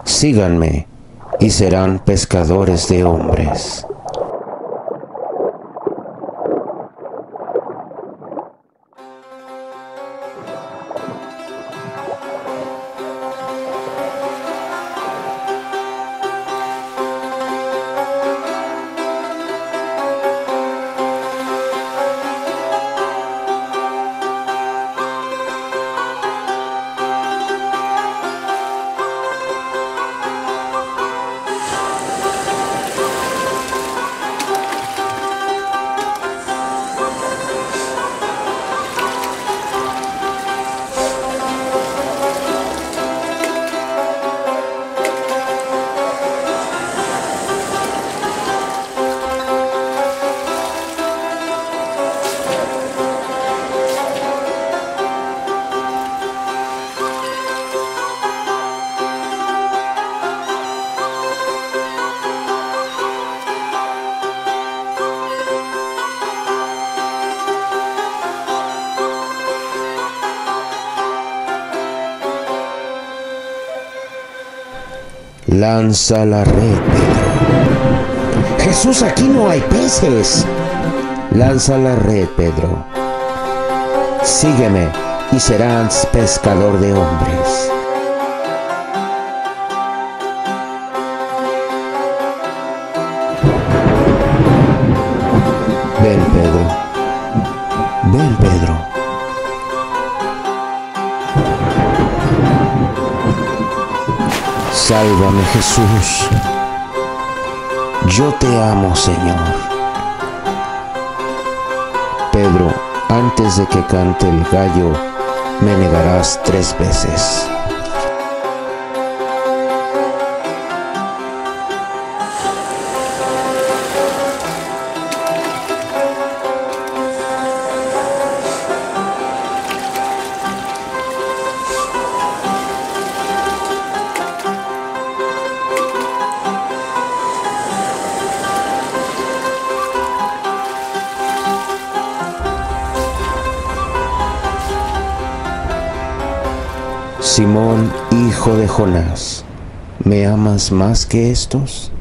Síganme y serán pescadores de hombres. Lanza la red, Pedro. Jesús, aquí no hay peces. Lanza la red, Pedro. Sígueme y serás pescador de hombres. Ven, Pedro. Ven, Pedro. Sálvame, Jesús. Yo te amo, Señor. Pedro, antes de que cante el gallo, me negarás 3 veces. Simón, hijo de Jonás, ¿me amas más que estos?